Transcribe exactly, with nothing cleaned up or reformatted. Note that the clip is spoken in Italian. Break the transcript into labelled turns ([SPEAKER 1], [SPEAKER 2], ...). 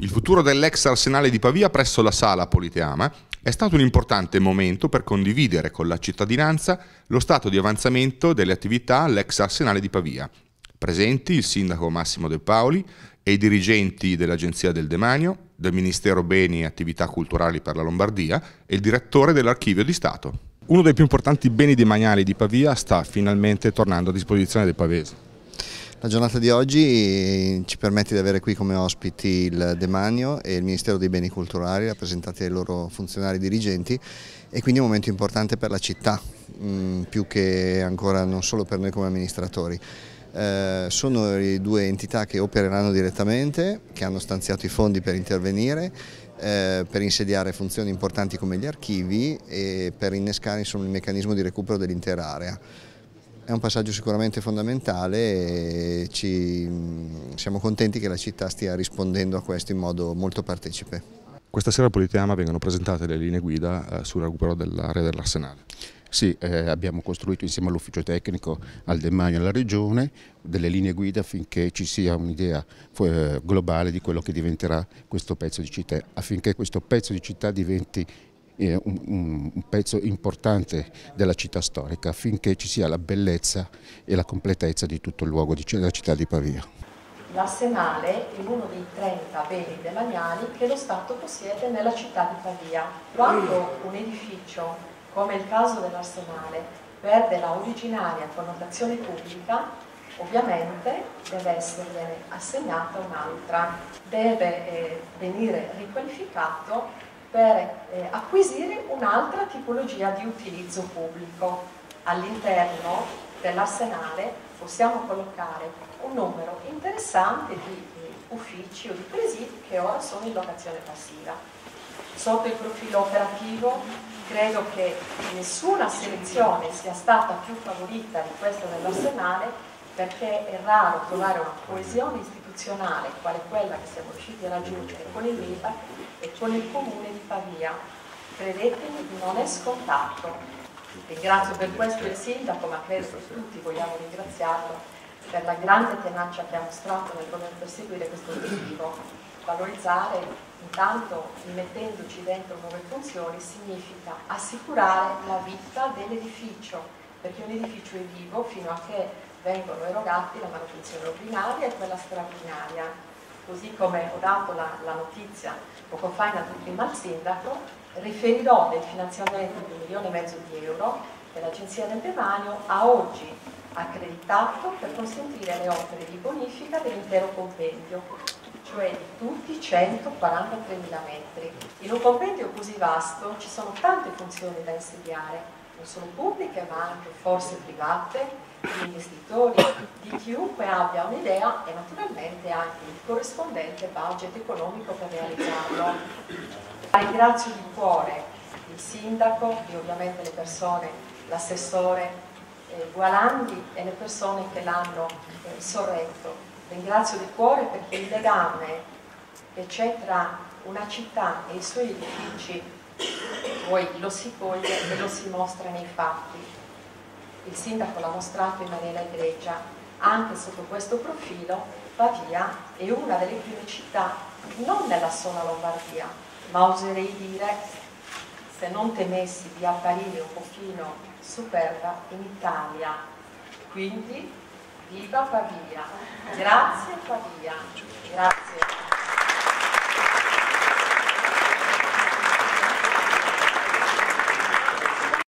[SPEAKER 1] Il futuro dell'ex Arsenale di Pavia presso la Sala Politeama è stato un importante momento per condividere con la cittadinanza lo stato di avanzamento delle attività all'ex Arsenale di Pavia. Presenti il sindaco Massimo De Paoli e i dirigenti dell'Agenzia del Demanio, del Ministero Beni e Attività Culturali per la Lombardia e il direttore dell'Archivio di Stato. Uno dei più importanti beni demaniali di Pavia sta finalmente tornando a disposizione dei pavesi.
[SPEAKER 2] La giornata di oggi ci permette di avere qui come ospiti il Demanio e il Ministero dei Beni Culturali, rappresentati dai loro funzionari dirigenti, e quindi è un momento importante per la città, più che ancora non solo per noi come amministratori. Eh, sono le due entità che opereranno direttamente, che hanno stanziato i fondi per intervenire, eh, per insediare funzioni importanti come gli archivi e per innescare insomma, il meccanismo di recupero dell'intera area. È un passaggio sicuramente fondamentale e ci, siamo contenti che la città stia rispondendo a questo in modo molto partecipe.
[SPEAKER 1] Questa sera a Politeama vengono presentate le linee guida eh, sul recupero dell'area dell'Arsenale.
[SPEAKER 3] Sì, eh, abbiamo costruito insieme all'ufficio tecnico, al Demanio e alla Regione delle linee guida affinché ci sia un'idea eh, globale di quello che diventerà questo pezzo di città, affinché questo pezzo di città diventi eh, un, un pezzo importante della città storica, affinché ci sia la bellezza e la completezza di tutto il luogo di, della città di Pavia.
[SPEAKER 4] L'Arsenale è uno dei trenta beni demaniali che lo Stato possiede nella città di Pavia. Quando un edificio, come il caso dell'Arsenale, perde la originaria connotazione pubblica, ovviamente deve essere assegnata un'altra, deve eh, venire riqualificato per eh, acquisire un'altra tipologia di utilizzo pubblico. All'interno dell'Arsenale possiamo collocare un numero interessante di eh, uffici o di presidi che ora sono in locazione passiva. Sotto il profilo operativo credo che nessuna selezione sia stata più favorita di questa dell'Arsenale, perché è raro trovare una coesione istituzionale quale quella che siamo riusciti a raggiungere con il M I B A C e con il Comune di Pavia. Credetemi, non è scontato. Ringrazio per questo il Sindaco, ma credo che tutti vogliamo ringraziarlo per la grande tenacia che ha mostrato nel voler perseguire questo obiettivo. Valorizzare intanto, mettendoci dentro nuove funzioni, significa assicurare la vita dell'edificio, perché un edificio è vivo fino a che vengono erogati la manutenzione ordinaria e quella straordinaria. Così come ho dato la, la notizia poco fa in anteprima al Sindaco, riferirò del finanziamento di un milione e mezzo di euro che l'Agenzia del Demanio ha oggi accreditato per consentire le opere di bonifica dell'intero compendio, cioè di tutti i centoquarantatremila metri. In un compendio così vasto ci sono tante funzioni da insediare, non solo pubbliche ma anche forse private, di investitori, di chiunque abbia un'idea e naturalmente anche il corrispondente budget economico per realizzarlo. Ringrazio di cuore il Sindaco e ovviamente le persone, l'assessore eh, Gualandi e le persone che l'hanno eh, sorretto. Ringrazio di cuore perché il legame che c'è tra una città e i suoi edifici poi lo si coglie e lo si mostra nei fatti. Il Sindaco l'ha mostrato in maniera egregia. Anche sotto questo profilo Pavia è una delle prime città, non nella sola Lombardia, ma oserei dire, se non temessi di apparire un pochino superba, in Italia. Quindi viva Pavia! Grazie Pavia! Grazie!